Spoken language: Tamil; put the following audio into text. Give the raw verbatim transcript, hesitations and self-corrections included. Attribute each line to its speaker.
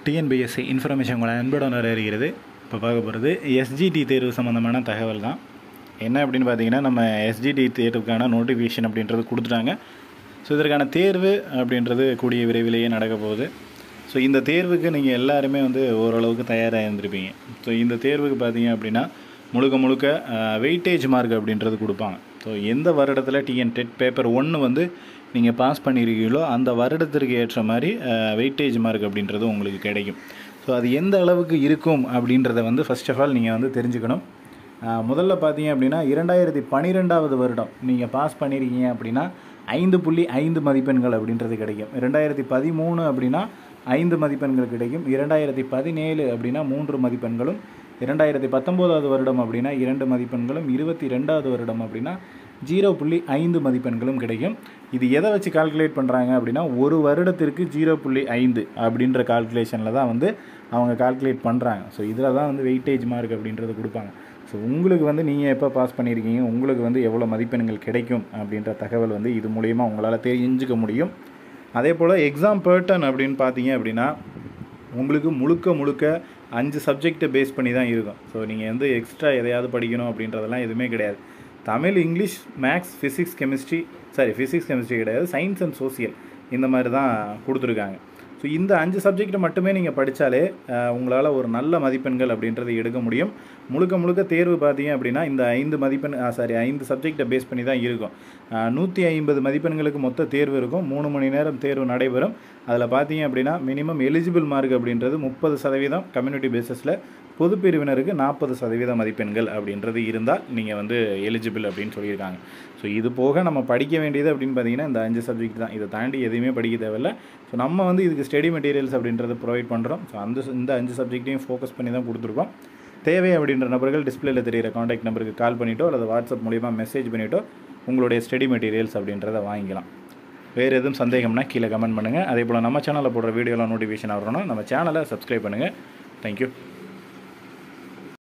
Speaker 1: டிஎன்பிஎஸ்சி இன்ஃபர்மேஷன் உங்களை அன்புடன் வருகிறது. இப்போ பார்க்க போகிறது எஸ்ஜிடி தேர்வு சம்மந்தமான தகவல் தான். என்ன அப்படின்னு பார்த்தீங்கன்னா, நம்ம எஸ்ஜிடி தேர்வுக்கான நோட்டிஃபிகேஷன் அப்படின்றது கொடுத்துட்டாங்க. ஸோ இதற்கான தேர்வு அப்படின்றது கூடிய விரைவிலேயே நடக்க போகுது. ஸோ இந்த தேர்வுக்கு நீங்கள் எல்லாருமே வந்து ஓரளவுக்கு தயாராக இருந்திருப்பீங்க. ஸோ இந்த தேர்வுக்கு பார்த்தீங்க அப்படின்னா முழுக்க முழுக்க வெயிட்டேஜ் மார்க் அப்படின்றது கொடுப்பாங்க. ஸோ எந்த வருடத்தில் டிஎன் டெட் பேப்பர் ஒன்று வந்து நீங்கள் பாஸ் பண்ணியிருக்கீங்களோ அந்த வருடத்திற்கு ஏற்ற மாதிரி வெயிட்டேஜ் மார்க் அப்படின்றது உங்களுக்கு கிடைக்கும். ஸோ அது எந்த அளவுக்கு இருக்கும் அப்படின்றத வந்து ஃபர்ஸ்ட் ஆஃப் ஆல் நீங்கள் வந்து தெரிஞ்சுக்கணும். முதல்ல பார்த்தீங்க அப்படின்னா இரண்டாயிரத்தி பன்னிரெண்டாவது வருடம் நீங்கள் பாஸ் பண்ணியிருக்கீங்க அப்படின்னா ஐந்து புள்ளி ஐந்து மதிப்பெண்கள் அப்படின்றது கிடைக்கும். ரெண்டாயிரத்தி பதிமூணு அப்படின்னா ஐந்து மதிப்பெண்கள் கிடைக்கும். இரண்டாயிரத்தி பதினேழு அப்படின்னா மூன்று மதிப்பெண்களும், இரண்டாயிரத்தி பத்தொம்போதாவது வருடம் அப்படின்னா இரண்டு மதிப்பெண்களும், இருபத்தி ரெண்டாவது வருடம் அப்படின்னா ஜீரோ புள்ளி ஐந்து மதிப்பெண்களும் கிடைக்கும். இது எதை வச்சு கால்குலேட் பண்ணுறாங்க அப்படின்னா ஒரு வருடத்திற்கு ஜீரோ புள்ளி ஐந்து அப்படின்ற கால்குலேஷனில் தான் வந்து அவங்க கால்குலேட் பண்ணுறாங்க. ஸோ இதில் தான் வந்து வெயிட்டேஜ் மார்க் அப்படின்றது கொடுப்பாங்க. ஸோ உங்களுக்கு வந்து நீங்கள் எப்போ பாஸ் பண்ணியிருக்கீங்க, உங்களுக்கு வந்து எவ்வளோ மதிப்பெண்கள் கிடைக்கும் அப்படின்ற தகவல் வந்து இது மூலயமா உங்களால் தெரிஞ்சுக்க முடியும். அதே போல் எக்ஸாம் பேட்டர்ன் அப்படின்னு பார்த்தீங்க அப்படின்னா உங்களுக்கு முழுக்க முழுக்க அஞ்சு சப்ஜெக்டை பேஸ் பண்ணி தான் இருக்கும். ஸோ நீங்கள் வந்து எக்ஸ்ட்ரா எதையாவது படிக்கணும் அப்படின்றதெல்லாம் எதுவுமே கிடையாது. Tamil, English, maths, physics, chemistry sorry physics chemistry கிடையாது, சயின்ஸ் அண்ட் சோசியல் இந்த மாதிரி தான் கொடுத்துருக்காங்க. ஸோ இந்த அஞ்சு சப்ஜெக்டை மட்டுமே நீங்கள் படித்தாலே உங்களால் ஒரு நல்ல மதிப்பெண்கள் அப்படின்றது எடுக்க முடியும். முழுக்க முழுக்க தேர்வு பார்த்தீங்க அப்படின்னா இந்த ஐந்து மதிப்பெண் சாரி ஐந்து சப்ஜெக்டை பேஸ் பண்ணி தான் இருக்கும். நூற்றி ஐம்பது மதிப்பெண்களுக்கு மொத்த தேர்வு இருக்கும். மூணு மணி நேரம் தேர்வு நடைபெறும். அதில் பார்த்தீங்க அப்படின்னா மினிமம் எலிஜிபிள் மார்க் அப்படின்றது முப்பது சதவீதம் கம்யூனிட்டி பேஸஸில், பொது பிரிவினருக்கு நாற்பது சதவீத மதிப்பெண்கள் அப்படின்றது இருந்தால் நீங்கள் வந்து எலிஜிபிள் அப்படின்னு சொல்லியிருக்காங்க. ஸோ இது போக நம்ம படிக்க வேண்டியது அப்படின்னு பார்த்தீங்கன்னா இந்த அஞ்சு சப்ஜெக்ட் தான். இதை தாண்டி எதுவுமே படிக்க தேவையில்லை. ஸோ நம்ம வந்து இதுக்கு ஸ்டடி மெட்டீரியல்ஸ் அப்படின்றத ப்ரொவைட் பண்ணுறோம். ஸோ அந்த இந்த அஞ்சு சப்ஜெக்ட்டையும் ஃபோக்கஸ் பண்ணி தான் கொடுத்துருக்கோம். தேவை அப்படின்ற நபர்கள் டிஸ்பிளேல தெரிகிற காண்டாக்ட் நம்பருக்கு கால் பண்ணிவிட்டோ அல்லது வாட்ஸ்அப் மூலிமா மெசேஜ் பண்ணிவிட்டோ உங்களுடைய ஸ்டடி மெட்டீரியல்ஸ் அப்படின்றத வாங்கிக்கலாம். வேறு எதுவும் சந்தேகம்னா கீழே கமெண்ட் பண்ணுங்கள். அதே போல் நம்ம சேனலில் போடுற வீடியோலாம் நோட்டிஃபிகேஷன் வரணும்னா நம்ம சேனலை சப்ஸ்கிரைப் பண்ணுங்கள். தேங்க்யூ.